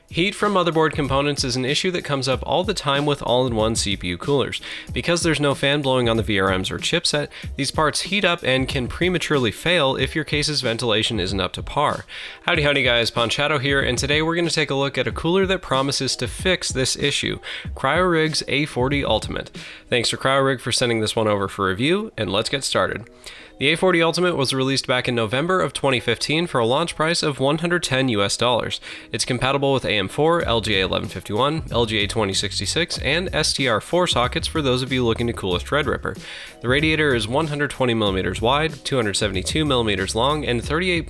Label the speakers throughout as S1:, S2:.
S1: Heat from motherboard components is an issue that comes up all the time with all-in-one CPU coolers. Because there's no fan blowing on the VRMs or chipset, these parts heat up and can prematurely fail if your case's ventilation isn't up to par. Howdy guys, Ponchato here, and today we're going to take a look at a cooler that promises to fix this issue, Cryorig's A40 Ultimate. Thanks to Cryorig for sending this one over for review, and let's get started. The A40 Ultimate was released back in November of 2015 for a launch price of $110 US. It's compatible with AM4, LGA 1151, LGA 2066, and STR4 sockets for those of you looking to cool a Threadripper. The radiator is 120mm wide, 272mm long, and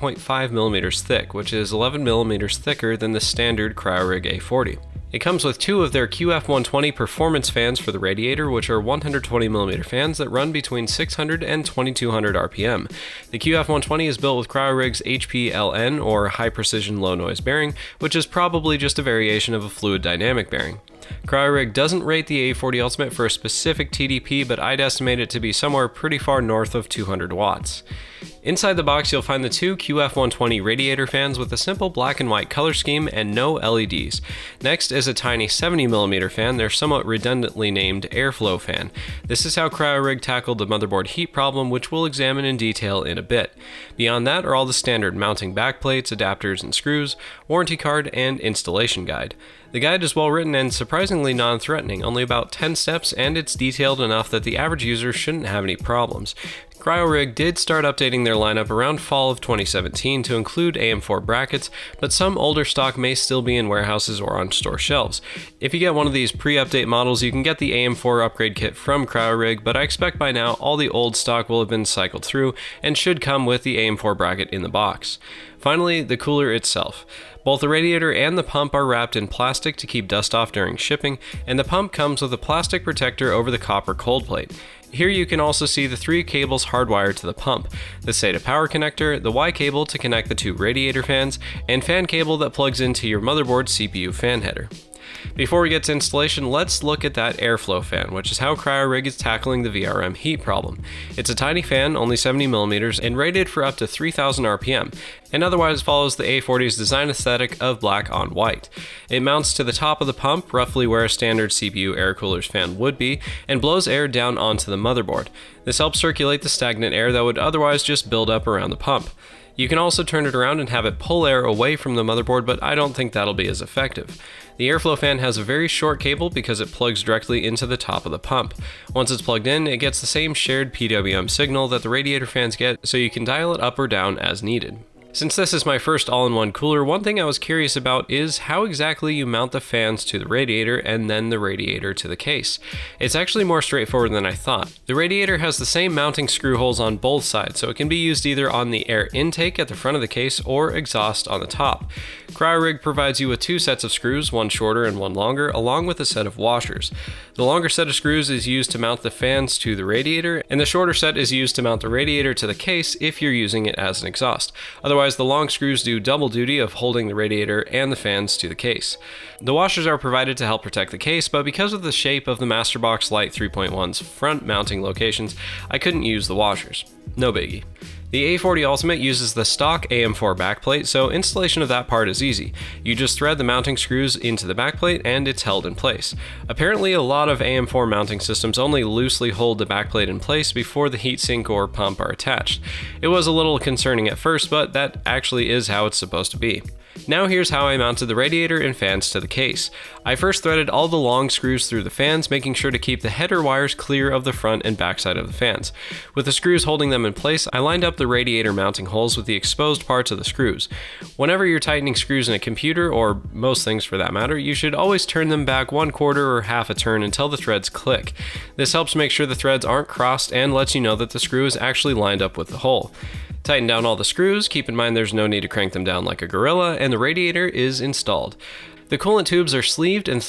S1: 38.5mm thick, which is 11mm thicker than the standard Cryorig A40. It comes with two of their QF120 performance fans for the radiator, which are 120mm fans that run between 600 and 2200 RPM. The QF120 is built with Cryorig's HPLN, or High Precision Low Noise bearing, which is probably just a variation of a fluid dynamic bearing. Cryorig doesn't rate the A40 Ultimate for a specific TDP, but I'd estimate it to be somewhere pretty far north of 200 watts. Inside the box, you'll find the two QF120 radiator fans with a simple black and white color scheme and no LEDs. Next is a tiny 70mm fan, their somewhat redundantly named Airflow fan. This is how Cryorig tackled the motherboard heat problem, which we'll examine in detail in a bit. Beyond that are all the standard mounting backplates, adapters, and screws, warranty card, and installation guide. The guide is well written and surprisingly non-threatening, only about 10 steps, and it's detailed enough that the average user shouldn't have any problems. Cryorig did start updating their lineup around fall of 2017 to include AM4 brackets, but some older stock may still be in warehouses or on store shelves. If you get one of these pre-update models, you can get the AM4 upgrade kit from Cryorig, but I expect by now all the old stock will have been cycled through and should come with the AM4 bracket in the box. Finally, the cooler itself. Both the radiator and the pump are wrapped in plastic to keep dust off during shipping, and the pump comes with a plastic protector over the copper cold plate. Here you can also see the three cables hardwired to the pump: the SATA power connector, the Y cable to connect the two radiator fans, and fan cable that plugs into your motherboard CPU fan header. Before we get to installation, let's look at that airflow fan, which is how Cryorig is tackling the VRM heat problem. It's a tiny fan, only 70mm, and rated for up to 3000 RPM, and otherwise follows the A40's design aesthetic of black on white. It mounts to the top of the pump, roughly where a standard CPU air cooler's fan would be, and blows air down onto the motherboard. This helps circulate the stagnant air that would otherwise just build up around the pump. You can also turn it around and have it pull air away from the motherboard, but I don't think that'll be as effective. The airflow fan has a very short cable because it plugs directly into the top of the pump. Once it's plugged in, it gets the same shared PWM signal that the radiator fans get, so you can dial it up or down as needed. Since this is my first all-in-one cooler, one thing I was curious about is how exactly you mount the fans to the radiator and then the radiator to the case. It's actually more straightforward than I thought. The radiator has the same mounting screw holes on both sides, so it can be used either on the air intake at the front of the case or exhaust on the top. Cryorig provides you with two sets of screws, one shorter and one longer, along with a set of washers. The longer set of screws is used to mount the fans to the radiator, and the shorter set is used to mount the radiator to the case if you're using it as an exhaust. Otherwise, the long screws do double duty of holding the radiator and the fans to the case. The washers are provided to help protect the case, but because of the shape of the Masterbox Lite 3.1's front mounting locations, I couldn't use the washers. No biggie. The A40 Ultimate uses the stock AM4 backplate, so installation of that part is easy. You just thread the mounting screws into the backplate and it's held in place. Apparently a lot of AM4 mounting systems only loosely hold the backplate in place before the heatsink or pump are attached. It was a little concerning at first, but that actually is how it's supposed to be. Now here's how I mounted the radiator and fans to the case. I first threaded all the long screws through the fans, making sure to keep the header wires clear of the front and back side of the fans. With the screws holding them in place, I lined up the radiator mounting holes with the exposed parts of the screws. Whenever you're tightening screws in a computer, or most things for that matter, you should always turn them back 1/4 or half a turn until the threads click. This helps make sure the threads aren't crossed and lets you know that the screw is actually lined up with the hole. Tighten down all the screws, keep in mind there's no need to crank them down like a gorilla, and the radiator is installed. The coolant tubes are sleeved and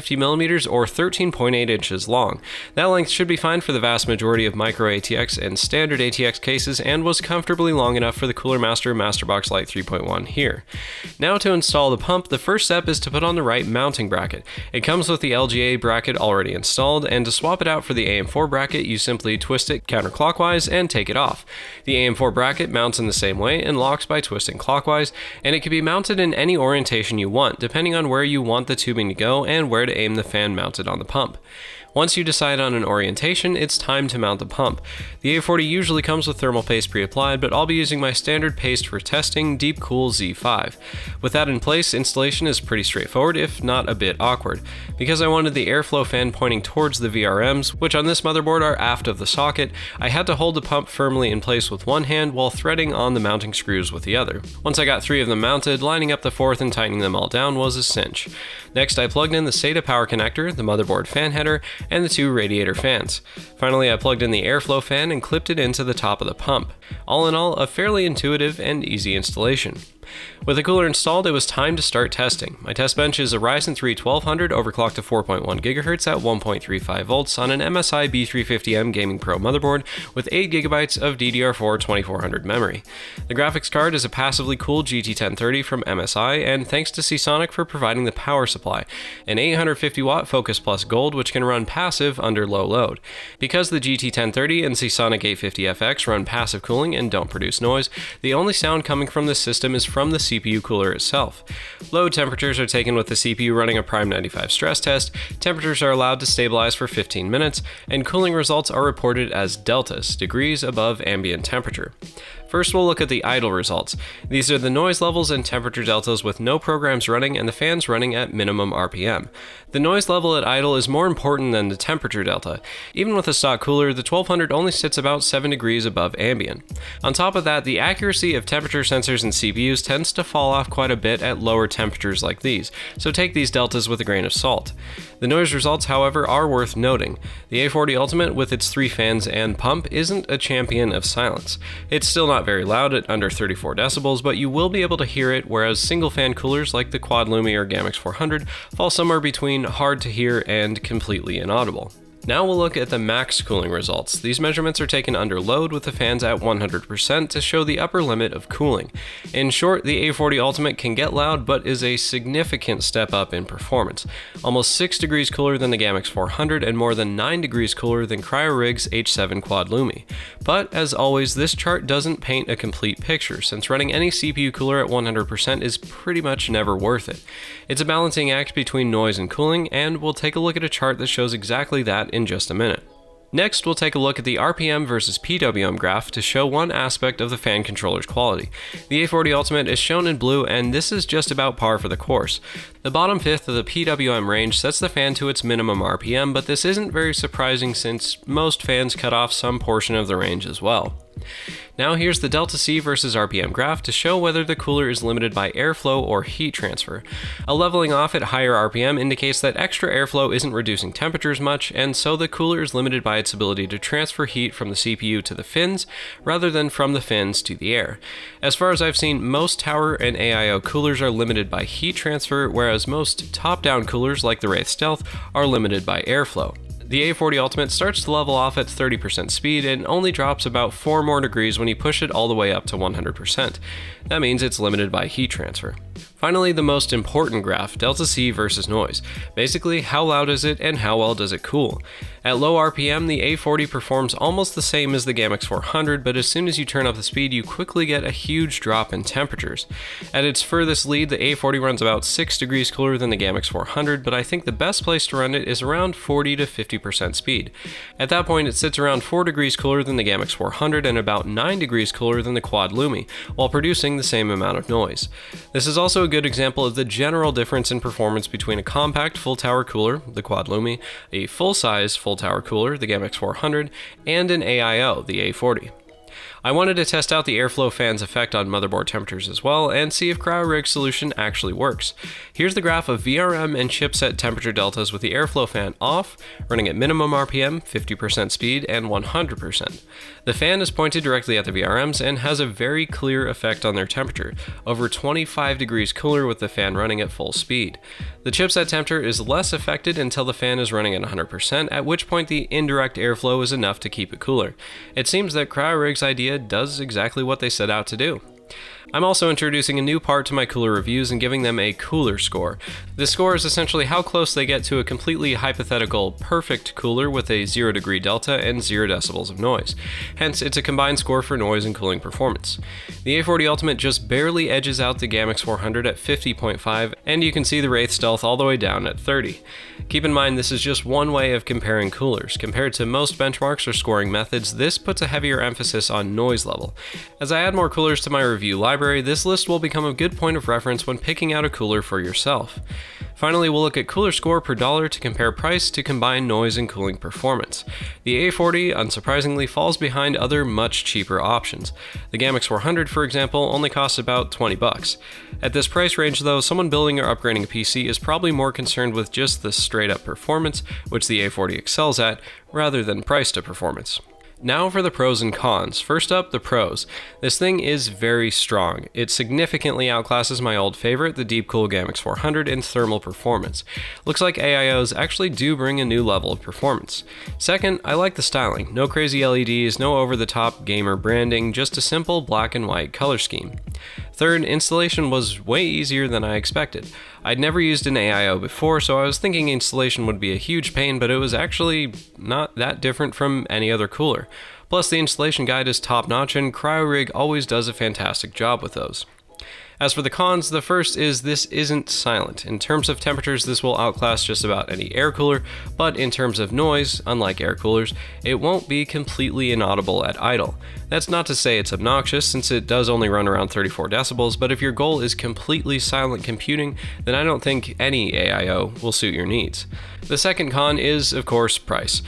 S1: 350mm or 13.8 inches long. That length should be fine for the vast majority of micro ATX and standard ATX cases and was comfortably long enough for the Cooler Master Masterbox Lite 3.1 here. Now to install the pump, the first step is to put on the right mounting bracket. It comes with the LGA bracket already installed, and to swap it out for the AM4 bracket, you simply twist it counterclockwise and take it off. The AM4 bracket mounts in the same way and locks by twisting clockwise, and it can be mounted in any orientation you want, depending on on where you want the tubing to go and where to aim the fan mounted on the pump. Once you decide on an orientation, it's time to mount the pump. The A40 usually comes with thermal paste pre-applied, but I'll be using my standard paste for testing, Deepcool Z5. With that in place, installation is pretty straightforward, if not a bit awkward. Because I wanted the airflow fan pointing towards the VRMs, which on this motherboard are aft of the socket, I had to hold the pump firmly in place with one hand while threading on the mounting screws with the other. Once I got 3 of them mounted, lining up the 4th and tightening them all down was a cinch. Next, I plugged in the SATA power connector, the motherboard fan header, and the 2 radiator fans. Finally, I plugged in the airflow fan and clipped it into the top of the pump. All in all, a fairly intuitive and easy installation. With the cooler installed, it was time to start testing. My test bench is a Ryzen 3 1200 overclocked to 4.1 GHz at 1.35 volts on an MSI B350M Gaming Pro motherboard with 8GB of DDR4 2400 memory. The graphics card is a passively cooled GT1030 from MSI, and thanks to Seasonic for providing the power supply, an 850-watt Focus Plus Gold which can run passive under low load. Because the GT1030 and Seasonic 850FX run passive cooling and don't produce noise, the only sound coming from this system is from the CPU cooler itself. Load temperatures are taken with the CPU running a Prime 95 stress test, temperatures are allowed to stabilize for 15 minutes, and cooling results are reported as deltas, degrees above ambient temperature. First, we'll look at the idle results. These are the noise levels and temperature deltas with no programs running and the fans running at minimum RPM. The noise level at idle is more important than the temperature delta. Even with a stock cooler, the 1200 only sits about 7 degrees above ambient. On top of that, the accuracy of temperature sensors and CPUs tends to fall off quite a bit at lower temperatures like these, so take these deltas with a grain of salt. The noise results, however, are worth noting. The A40 Ultimate with its 3 fans and pump isn't a champion of silence. It's still not very loud at under 34 decibels, but you will be able to hear it, whereas single fan coolers like the Quad Lumi or Gamix 400 fall somewhere between hard to hear and completely inaudible. Now we'll look at the max cooling results. These measurements are taken under load with the fans at 100% to show the upper limit of cooling. In short, the A40 Ultimate can get loud but is a significant step up in performance. Almost 6 degrees cooler than the Gamix 400 and more than 9 degrees cooler than CryoRig's H7 Quad Lumi. But as always, this chart doesn't paint a complete picture, since running any CPU cooler at 100% is pretty much never worth it. It's a balancing act between noise and cooling, and we'll take a look at a chart that shows exactly that in just a minute. Next, we'll take a look at the RPM versus PWM graph to show one aspect of the fan controller's quality. The A40 Ultimate is shown in blue, and this is just about par for the course. The bottom fifth of the PWM range sets the fan to its minimum RPM, but this isn't very surprising since most fans cut off some portion of the range as well. Now here's the Delta C versus RPM graph to show whether the cooler is limited by airflow or heat transfer. A leveling off at higher RPM indicates that extra airflow isn't reducing temperatures much, and so the cooler is limited by its ability to transfer heat from the CPU to the fins, rather than from the fins to the air. As far as I've seen, most tower and AIO coolers are limited by heat transfer, whereas most top-down coolers like the Wraith Stealth are limited by airflow. The A40 Ultimate starts to level off at 30% speed and only drops about 4 more degrees when you push it all the way up to 100%. That means it's limited by heat transfer. Finally, the most important graph, Delta C versus noise. Basically, how loud is it and how well does it cool? At low RPM, the A40 performs almost the same as the Gamix 400, but as soon as you turn up the speed, you quickly get a huge drop in temperatures. At its furthest lead, the A40 runs about 6 degrees cooler than the Gamix 400, but I think the best place to run it is around 40 to 50% speed. At that point, it sits around 4 degrees cooler than the Gamix 400 and about 9 degrees cooler than the Quad Lumi, while producing the same amount of noise. This is also a good example of the general difference in performance between a compact full tower cooler, the Quad Lumi, a full-size full tower cooler, the Gamix 400, and an AIO, the A40. I wanted to test out the airflow fan's effect on motherboard temperatures as well, and see if CryoRig's solution actually works. Here's the graph of VRM and chipset temperature deltas with the airflow fan off, running at minimum RPM, 50% speed, and 100%. The fan is pointed directly at the VRMs and has a very clear effect on their temperature, over 25 degrees cooler with the fan running at full speed. The chipset temperature is less affected until the fan is running at 100%, at which point the indirect airflow is enough to keep it cooler. It seems that CryoRig's idea does exactly what they set out to do. I'm also introducing a new part to my cooler reviews and giving them a cooler score. This score is essentially how close they get to a completely hypothetical perfect cooler with a 0 degree delta and 0 decibels of noise. Hence, it's a combined score for noise and cooling performance. The A40 Ultimate just barely edges out the GAMX 400 at 50.5, and you can see the Wraith Stealth all the way down at 30. Keep in mind, this is just one way of comparing coolers. Compared to most benchmarks or scoring methods, this puts a heavier emphasis on noise level. As I add more coolers to my review library, this list will become a good point of reference when picking out a cooler for yourself. Finally, we'll look at cooler score per dollar to compare price to combine noise and cooling performance. The A40, unsurprisingly, falls behind other much cheaper options. The GAMX 400, for example, only costs about $20. At this price range though, someone building or upgrading a PC is probably more concerned with just the straight up performance, which the A40 excels at, rather than price to performance. Now for the pros and cons. First up, the pros. This thing is very strong. It significantly outclasses my old favorite, the Deepcool GAMX 400, in thermal performance. Looks like AIOs actually do bring a new level of performance. Second, I like the styling. No crazy LEDs, no over-the-top gamer branding, just a simple black and white color scheme. Third, installation was way easier than I expected. I'd never used an AIO before, so I was thinking installation would be a huge pain, but it was actually not that different from any other cooler. Plus, the installation guide is top-notch, and CryoRig always does a fantastic job with those. As for the cons, the first is this isn't silent. In terms of temperatures, this will outclass just about any air cooler, but in terms of noise, unlike air coolers, it won't be completely inaudible at idle. That's not to say it's obnoxious, since it does only run around 34 decibels, but if your goal is completely silent computing, then I don't think any AIO will suit your needs. The second con is, of course, price.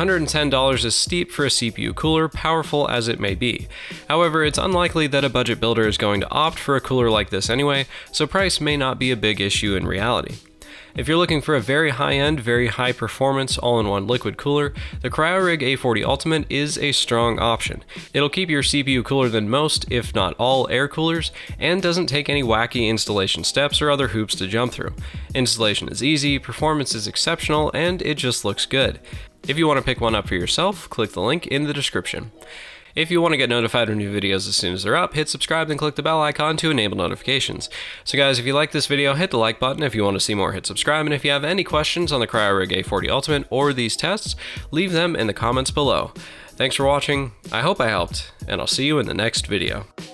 S1: $110 is steep for a CPU cooler, powerful as it may be. However, it's unlikely that a budget builder is going to opt for a cooler like this anyway, so price may not be a big issue in reality. If you're looking for a very high-end, very high-performance, all-in-one liquid cooler, the CryoRig A40 Ultimate is a strong option. It'll keep your CPU cooler than most, if not all, air coolers, and doesn't take any wacky installation steps or other hoops to jump through. Installation is easy, performance is exceptional, and it just looks good. If you want to pick one up for yourself, click the link in the description. If you want to get notified of new videos as soon as they're up, hit subscribe and click the bell icon to enable notifications. So guys, if you like this video, hit the like button. If you want to see more, hit subscribe. And if you have any questions on the CryoRig A40 Ultimate or these tests, leave them in the comments below. Thanks for watching, I hope I helped, and I'll see you in the next video.